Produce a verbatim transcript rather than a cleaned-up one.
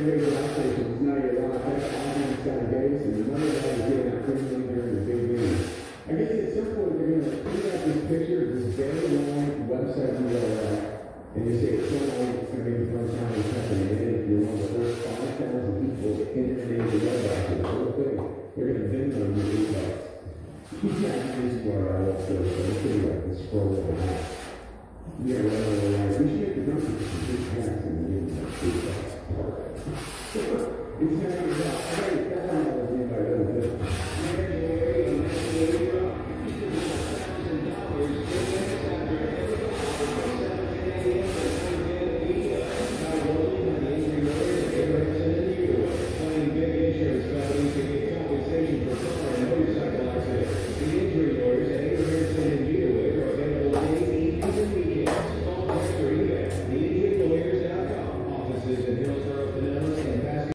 great gas stations, now you're allowed to have audience kind of base, and none of that is getting that premium during the big game. I guess at some point they're going to put out this picture of this very long website U R L, and you say it's so long it's going to be the first time it's happening. And if you're one of the first five thousand people that internet the web access, the whole thing, they're going to Venmo you eight bucks. Yeah, this U R L, let's go. Let's do like this scroll over. Yeah, well, well, we should make the numbers some big hats and the name of that big bucks. It's not good.